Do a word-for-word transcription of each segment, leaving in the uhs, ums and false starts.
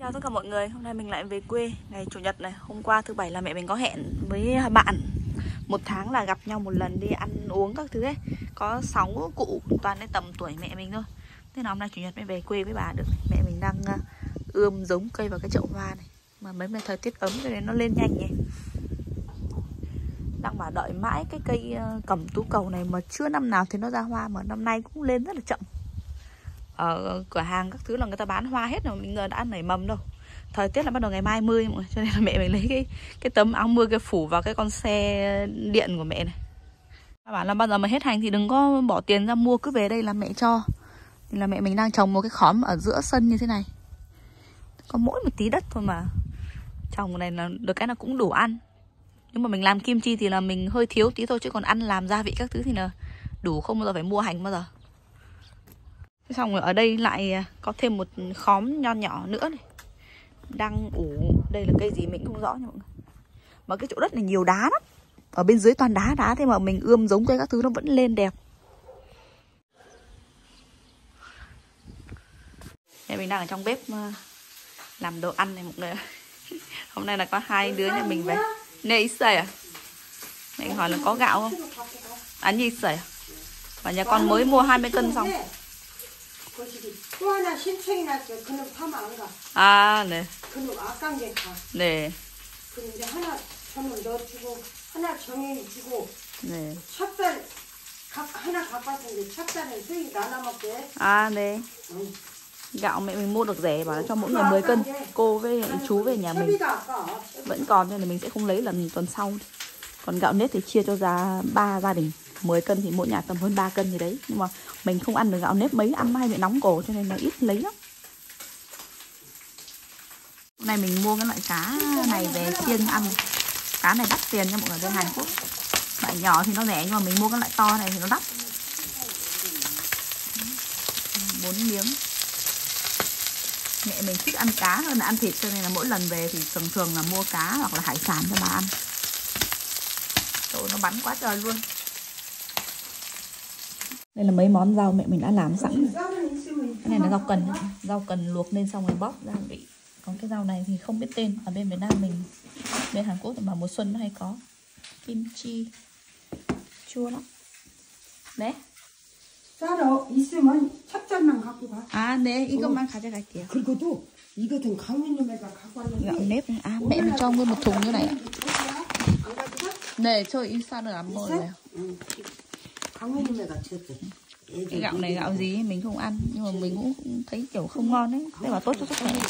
Chào tất cả mọi người, hôm nay mình lại về quê ngày Chủ nhật này. Hôm qua thứ bảy là mẹ mình có hẹn với bạn. Một tháng là gặp nhau một lần đi ăn uống các thứ ấy. Có sáu cụ toàn đến tầm tuổi mẹ mình thôi. Thế là hôm nay Chủ nhật mới về quê với bà được. Mẹ mình đang ươm giống cây vào cái chậu hoa này. Mà mấy hôm nay thời tiết ấm cho nên nó lên nhanh nhỉ. Đang bảo đợi mãi cái cây cẩm tú cầu này mà chưa năm nào thì nó ra hoa, mà năm nay cũng lên rất là chậm. Ở cửa hàng các thứ là người ta bán hoa hết rồi, mình giờ đã nảy mầm đâu. Thời tiết là bắt đầu ngày mai mưa mọi người, cho nên là mẹ mình lấy cái cái tấm áo mưa cái phủ vào cái con xe điện của mẹ này. Các bạn là bao giờ mà hết hành thì đừng có bỏ tiền ra mua, cứ về đây là mẹ cho. Thì là mẹ mình đang trồng một cái khóm ở giữa sân như thế này. Có mỗi một tí đất thôi mà trồng này là được cái là cũng đủ ăn. Nhưng mà mình làm kim chi thì là mình hơi thiếu tí thôi, chứ còn ăn làm gia vị các thứ thì là đủ, không bao giờ phải mua hành bao giờ. Xong rồi ở đây lại có thêm một khóm nho nhỏ nữa này, đang ủ. Đây là cây gì mình không rõ nha mọi người. Mà cái chỗ đất này nhiều đá lắm, ở bên dưới toàn đá đá, thế mà mình ươm giống cây các thứ nó vẫn lên đẹp. Đây mình đang ở trong bếp làm đồ ăn này mọi người. Hôm nay là có hai đứa nhà mình về. Nè ít sầy à? Mẹ hỏi là có gạo không? Ăn gì sầy à? Và nhà con mới mua hai mươi cân xong. 아, 네. 그놈 아까운 게 가. 네. 그럼 이제 하나 저는 넣어주고 하나 정해 주고. 네. 찹쌀 각 하나 갖고 왔는데 찹쌀은 수익 나눠 먹게. À, 네. 응. Gạo mẹ mình mua được rẻ, bảo là cho mỗi người mười cân. Cô với chú về nhà mình vẫn còn, nên là mình sẽ không lấy lần tuần sau. Còn gạo nếp thì chia cho ra ba gia đình, mười cân thì mỗi nhà tầm hơn ba cân gì đấy. Nhưng mà mình không ăn được gạo nếp mấy, ăn hay bị nóng cổ cho nên là ít lấy lắm. Hôm nay mình mua cái loại cá này về chiên ăn. Cá này đắt tiền nha mọi người, bên Hàn Quốc. Loại nhỏ thì nó rẻ, nhưng mà mình mua cái loại to này thì nó đắt. Bốn miếng. Mẹ mình thích ăn cá hơn là ăn thịt, cho nên là mỗi lần về thì thường thường là mua cá hoặc là hải sản cho bà ăn. Trời, nó bắn quá trời luôn. Đây là mấy món rau mẹ mình đã làm sẵn. Cái này là rau cần, rau cần luộc lên xong rồi bóp gia vị. Còn cái rau này thì không biết tên, ở bên Việt Nam mình, bên Hàn Quốc thì mà mùa xuân nó hay có. Kim chi chua lắm. 네. 쌀어 있으면 찹쌀만 갖고 가. 아, 네. 이것만 가져갈게요. 그리고도 이거 좀 강민님애가 갖고 왔는데. gạo nếp. À, mẹ mình cho nguyên một thùng như này ạ. 네, 저 이 쌀은 안 먹을래요. 응. 강민님애가 줬대. Cái gạo này gạo gì mình không ăn, nhưng mà mình cũng thấy kiểu không ngon đấy. Đây là tốt cho sức khỏe.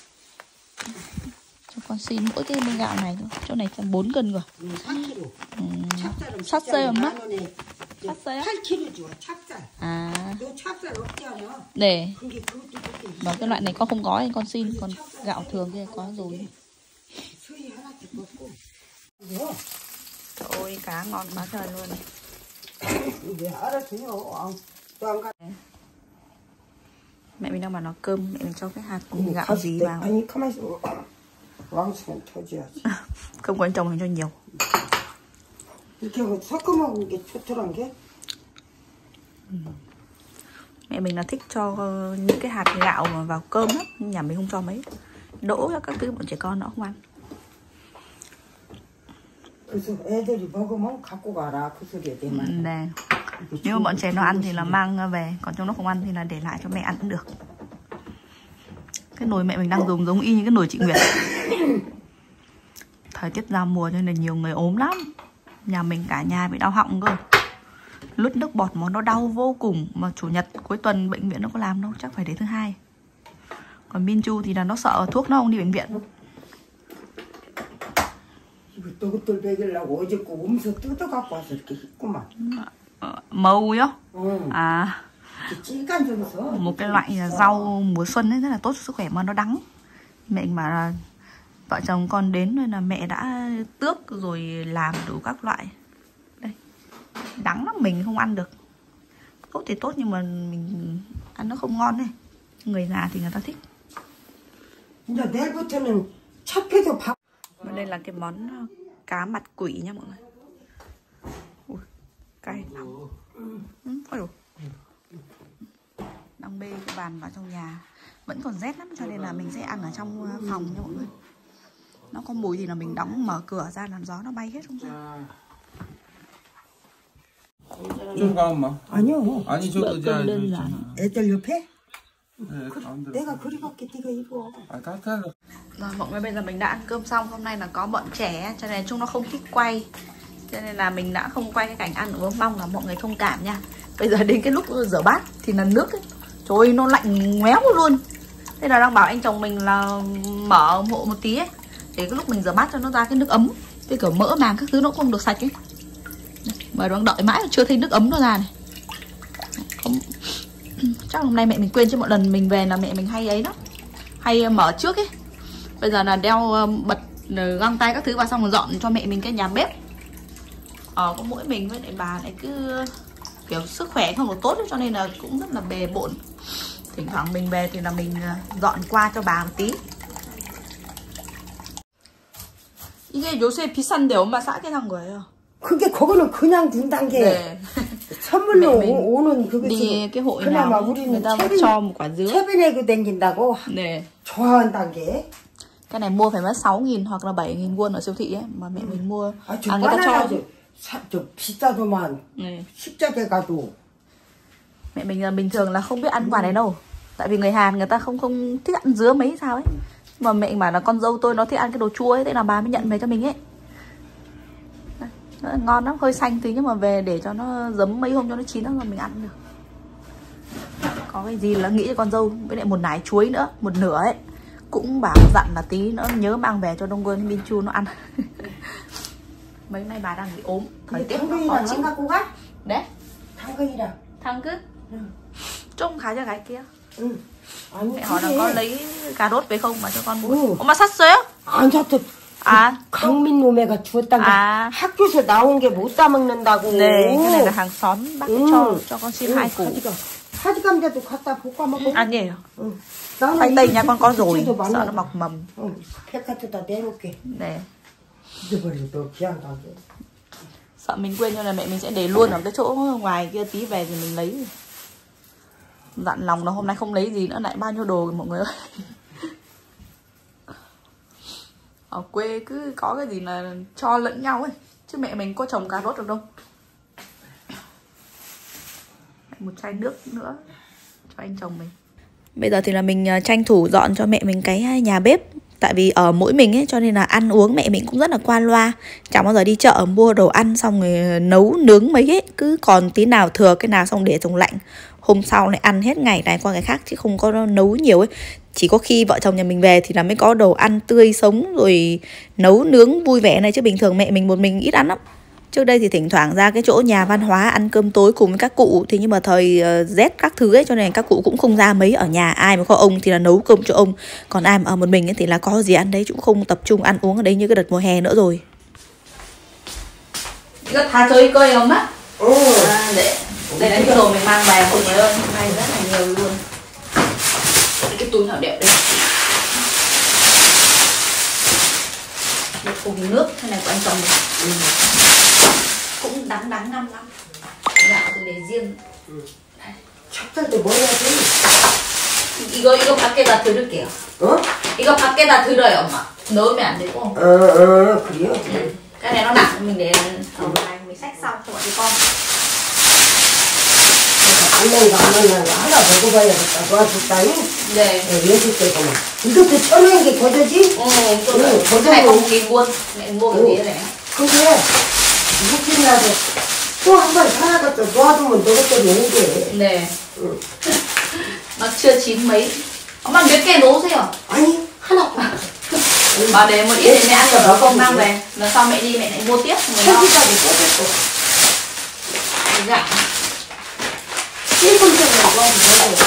Cho con xin mỗi cái bên gạo này thôi. Chỗ này tầm bốn cân rồi. ừ. 샀어요 엄마? 샀어요? 팔 킬로그램 줘. 찹쌀. À. 너 찹쌀 없지 않아? Để. 근데 그것도 그렇게. Và cái loại này con không có thì con xin, còn gạo thường kia có rồi. 수이 하나씩 먹고. Trời ơi, cá ngon quá trời luôn. 왜 알았어요? 또안 가. Mẹ mình đang bảo nó cơm, mẹ mình cho cái hạt gạo gì vào. 아니 가만히 있어. 왕수는 터져야지. Không quan trọng mình cho nhiều. 이렇게 섞어 먹는 게 좋더란 게. Mẹ mình là thích cho những cái hạt gạo mà vào cơm lắm, nhưng nhà mình không cho mấy. Đỗ các thứ bọn trẻ con nó không ăn. 그래서 애들이 먹으면 갖고 가라 그 소리야 내 말. Nè. Nếu mà bọn trẻ nó ăn thì là mang về, còn chúng nó không ăn thì là để lại cho mẹ ăn cũng được. Cái nồi mẹ mình đang dùng giống y như cái nồi chị Nguyệt. Thời tiết giao mùa cho nên nhiều người ốm lắm. Nhà mình cả nhà bị đau họng cơ. Lút nước bọt mà nó đau vô cùng. Mà chủ nhật cuối tuần bệnh viện nó có làm đâu, chắc phải đến thứ hai. Còn Min Chu thì là nó sợ thuốc nó không đi bệnh viện. 이것들 먹이려고 어제 거 음서 뜯어 갖고 와서 이렇게 했구만. Màu nhá. 응. À. 찌간 줘서. Một cái loại rau mùa xuân ấy rất là tốt cho sức khỏe mà nó đắng. Mẹ mình bảo là vợ chồng con đến nên là mẹ đã tước rồi làm đủ các loại. Đây. Đắng lắm, mình không ăn được. Tốt thì tốt nhưng mà mình ăn nó không ngon đấy. Người già thì người ta thích. 이제 내일부터는 찹해서 밥. Và đây là cái món cá mặt quỷ nha mọi người. Ui, cay lắm. Ừ, ôi đang bê cái bàn vào trong nhà. vẫn còn rét lắm, cho nên là mình sẽ ăn ở trong phòng nha mọi người. Nó có mùi thì là mình đóng mở cửa ra làm gió nó bay hết không ra. 좀 가면 막. 아니요. 아니 저도 이제 애들 옆에? 네, 가운데. 내가 그리 갈게 네가 입어. 아 따뜻하게. Rồi mọi người, bây giờ mình đã ăn cơm xong. Hôm nay là có bọn trẻ cho nên chúng nó không thích quay, cho nên là mình đã không quay cái cảnh ăn uống, mong là mọi người thông cảm nha. Bây giờ đến cái lúc rửa bát thì là nước ấy, trời ơi nó lạnh ngoéo luôn. Thế là đang bảo anh chồng mình là mở hộ một tí ấy, để cái lúc mình rửa bát cho nó ra cái nước ấm. Cái kiểu mỡ màng các thứ nó không được sạch ấy. Mà đang đợi mãi chưa thấy nước ấm nó ra này. Không... Chắc hôm nay mẹ mình quên, chứ một lần mình về là mẹ mình hay ấy đó, hay mở trước ấy. Bây giờ là đeo bật găng tay các thứ vào xong rồi dọn cho mẹ mình cái nhà bếp. Ờ, có mỗi mình với lại bà lại cứ kiểu sức khỏe không được tốt ấy, cho nên là cũng rất là bề bộn. Thỉnh thoảng mình về thì là mình dọn qua cho bà một tí. 이게 요새 비싼데 엄마 싸게 산 거예요. 그게 그거는 그냥 준단 게 네. 선물로 mẹ mình 오는 그게 đi cái hội 그나마 nào 우리는 người ta 채빈, cho một quả dứa. 채빈 애고 댕긴다고 네. 좋아한단 게. Cái này mua phải mất sáu nghìn hoặc là bảy nghìn won ở siêu thị ấy, mà mẹ mình mua 아, à, người ta cho. 저, 사, 저 비싸도만 네. 십자게 가도. Mẹ mình là bình thường là không biết ăn quả này đâu. Tại vì người Hàn người ta không không thích ăn dứa mấy sao ấy. Mà mẹ bảo là con dâu tôi nó thích ăn cái đồ chua ấy, thế là bà mới nhận về cho mình ấy. Nó ngon lắm, hơi xanh tí nhưng mà về để cho nó giấm mấy hôm cho nó chín rồi mình ăn được. Có cái gì là nghĩ cho con dâu, với lại một nải chuối nữa, một nửa ấy. Cũng bảo dặn là tí nữa nhớ mang về cho Đông Quân Min Chu nó ăn. Mấy nay bà đang bị ốm, thời tiết nó khó chịu. Đấy. 당근이랑. 당근? Ừ. Trông khá cho gái kia. Ừ. 아니, Mẹ hỏi là 그게. có lấy cà rốt về không mà cho con mua. Ừ. 엄마 샀어요? 안 샀어. À. 강민놈애가 주었단 게 À. 학교에서 나온 게 못 따먹는다고. Này, cái này là hàng xóm bác Ừ. cho cho con xin Ừ, hai củ. 하지감. 하지감자도 갖다 볶아 먹어. Ăn gì? 응. Khoai tây nhà con có rồi, 부채도 많아. sợ nó mọc mầm. 응. 팩카트다 내놓게. Này, 잊어버려 너 귀한 가게. sợ mình quên cho nên mẹ mình sẽ để luôn ở cái chỗ ngoài kia, tí về thì mình lấy. Dặn lòng là hôm nay không lấy gì nữa, lại bao nhiêu đồ rồi mọi người ơi. Ở quê cứ có cái gì là cho lẫn nhau ấy, chứ mẹ mình có trồng cà rốt được đâu. Một chai nước nữa cho anh chồng mình. Bây giờ thì là mình tranh thủ dọn cho mẹ mình cái nhà bếp. Tại vì ở mỗi mình ấy, cho nên là ăn uống mẹ mình cũng rất là qua loa. Chẳng bao giờ đi chợ mua đồ ăn xong rồi nấu nướng mấy ấy. Cứ còn tí nào thừa cái nào xong để trong lạnh, hôm sau lại ăn hết ngày này qua ngày khác, chứ không có nấu nhiều ấy. Chỉ có khi vợ chồng nhà mình về thì là mới có đồ ăn tươi sống rồi nấu nướng vui vẻ này, chứ bình thường mẹ mình một mình ít ăn lắm. Trước đây thì thỉnh thoảng ra cái chỗ nhà văn hóa ăn cơm tối cùng với các cụ. Thì nhưng mà thời uh, rét các thứ ấy, cho nên các cụ cũng không ra mấy. Ở nhà ai mà có ông thì là nấu cơm cho ông. Còn ai mà ở một mình ấy thì là có gì ăn đấy, cũng không tập trung ăn uống ở đấy như cái đợt mùa hè nữa rồi. 이거 다 저희 거예요, 엄마? 어. À, để đây là những đồ mình mang về mọi người ơi, hôm nay rất là nhiều luôn. Cái túi nhỏ đẹp đây. Một thùng nước thế này của anh chồng mình. Ừ. Cũng đắng đắng ngâm lắm. Gạo thì để riêng. 찹쌀도 먹어야 돼. 이거 이거 밖에다 들을게요. 어? 이거 밖에다 들어요, 엄마. 넣으면 안 되고. 어, 어, 그래요? Ừ. Cái này nó nặng mình để ở ngoài mình xách sau cho bọn con. 안녕이가 안녕이가 하나 먹어봐야겠다. 도와줄까요? 네. 연습 때구만. 이것도 천 원인 게 거저지? 어, 응, cái này có một nghìn won. Mẹ mua cái gì này. 근데 이것들이 나서 또 한 번 사나갔다 놔두면 너것들이 오게. 네. 응. Nó chưa chín mấy. 엄마 몇 개 넣으세요. 아니, 하나. Bà để một ít để mẹ ăn rồi nó không mang về. Lần sau mẹ đi mẹ lại mua tiếp. 여기까지 꺼졌어. Gạo. 일 분 전에 먹으면 되고.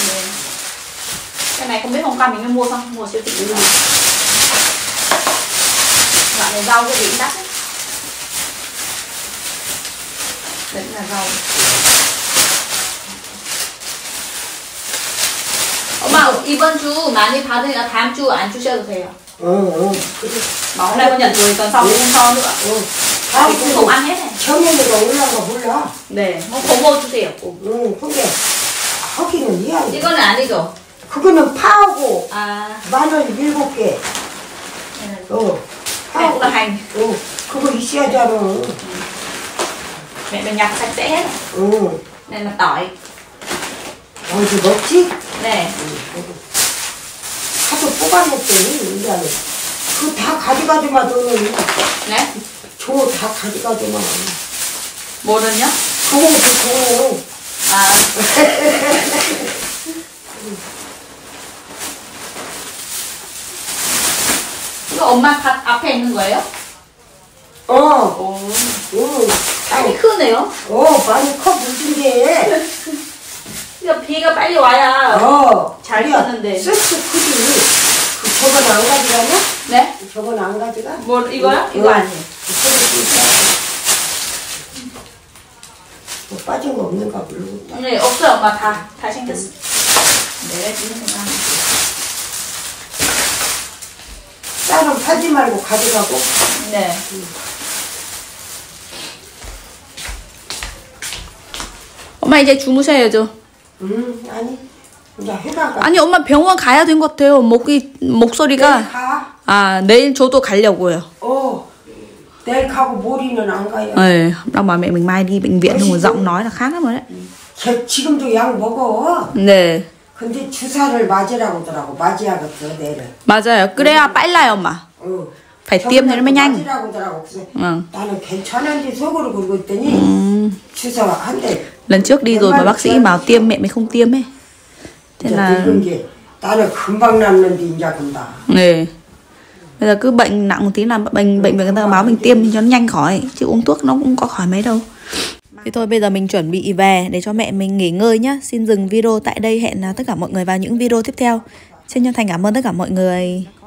Cái này không biết hôm qua mình mới mua không? Mua siêu thị cái gì? Dạo này rau cái gì cũng đắt ấy. Đấy là rau. 엄마 이번 주 많이 받으니까 다음 주 안 주셔도 돼요. 어, 어. Mà hôm nay con nhận rồi, tuần sau không cho nữa. 어. Thì cũng không ăn hết này. 청년이가 올라간 거 몰라? 네, 뭐 고모 주세요. 응, 근데 하기는 해야 돼. 이거는 아니죠? 그거는 파하고 À, 마늘 일곱 개. 어. này cũng là hành. 어. 그거 있어야잖아. Mẹ mình nhặt sạch sẽ hết. 어. Này là tỏi. 어디 먹지? Này, 하도 뽑아냈더니 이제 그거 다 가져가지마 너는. này, 저 다 가져가지마. 뭐는요? 그거 그거. À, 이거 엄마 밭 앞에 있는 거예요? 어. 오, 응. 많이 크네요. 어 많이 커 무슨 게. 이거 비가 빨리 와야. 어. 잘 그래야 컸는데. 쓱쓱 크지. 그 저건 안 가져가냐? 네? 저건 안 가져가? 뭐 이거요? 응. 이거 아니에요. 뭐 빠진 거 없는가 모르겠다. 네, 없어요, 엄마. 다, 다 챙겼어. 내가 지금 그냥. 쌀은 팔지 말고 가져가고. 네. 엄마 이제 주무셔야죠. 음 아니 이제 해가 아니 엄마 병원 가야 된 것 같아요. 목이 목소리가. 가. À 내일 저도 가려고요. 어 내일 가고 모리는 안 가요. 네, đâu mà mẹ mình mai đi bệnh viện nhưng mà giọng nói là khác lắm rồi đấy. 걔 지금도 약 먹어. 네, 근데 주사를 맞으라고 하더라고. 맞아야겠어 내일. 맞아요. 그래야 빨라요, 엄마. 어. phải tiêm thì nó mới nhanh. 맞으라고 하더라고. 그래서 Vâng. 나는 괜찮은지 속으로 그러고 있더니 Ừm. 주사 한 대. Lần trước đi rồi mà bác sĩ bảo tiêm mẹ mình không tiêm ấy. Thế 이제 là 늙은 게 나는 금방 낫는데 이제 금방. 네. Bây giờ cứ bệnh nặng một tí là bệnh bệnh viện người ta báo mình tiêm thì cho nó nhanh khỏi, chứ uống thuốc nó cũng có khỏi mấy đâu. Thế thôi bây giờ mình chuẩn bị về để cho mẹ mình nghỉ ngơi nhá. Xin dừng video tại đây, hẹn tất cả mọi người vào những video tiếp theo. Xin chân thành cảm ơn tất cả mọi người.